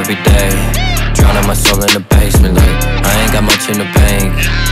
every day. Drowning my soul in the basement, like I ain't got much in the bank.